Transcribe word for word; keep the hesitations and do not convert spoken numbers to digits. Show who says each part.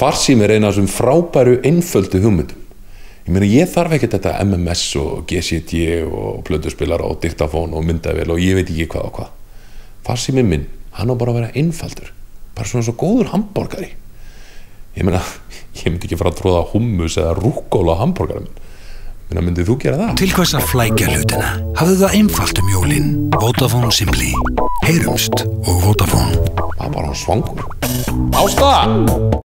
Speaker 1: farsími er eina af þessum frábæru einföldu hugmyndum. Ég meina, ég þarf ekkert þetta M M S og G C D og plötuspilara og diktafón og myndavél og ég veit ekki hvað og hvað. Farsími minn, hann á bara að vera einfaldur. Bara svona svo góður hamborgari. Ég meina, ég myndi ekki fara að tróða hummus eða rúkkóla á hamborgarum minn. Meina, myndið þú gera það?
Speaker 2: Til hvers að flækja hlutina? Hafðu það einfalt um jólin. Vodafone Simply. Heyrumst og Vodafone.
Speaker 1: Það er bara hann svangur. Ásta!